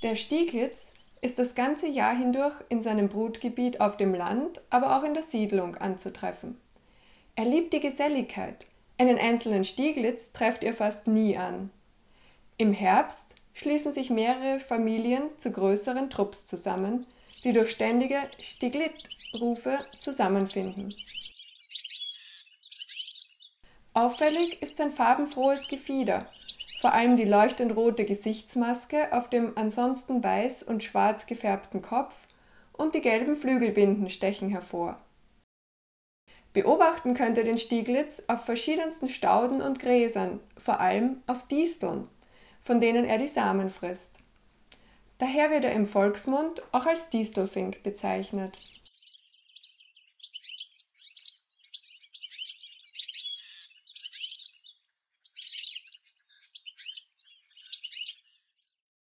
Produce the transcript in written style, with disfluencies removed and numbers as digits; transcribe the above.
Der Stieglitz ist das ganze Jahr hindurch in seinem Brutgebiet auf dem Land, aber auch in der Siedlung anzutreffen. Er liebt die Geselligkeit. Einen einzelnen Stieglitz trefft ihr fast nie an. Im Herbst schließen sich mehrere Familien zu größeren Trupps zusammen, die durch ständige Stieglitz-Rufe zusammenfinden. Auffällig ist sein farbenfrohes Gefieder, vor allem die leuchtend rote Gesichtsmaske auf dem ansonsten weiß und schwarz gefärbten Kopf und die gelben Flügelbinden stechen hervor. Beobachten könnt ihr den Stieglitz auf verschiedensten Stauden und Gräsern, vor allem auf Disteln, von denen er die Samen frisst. Daher wird er im Volksmund auch als Distelfink bezeichnet.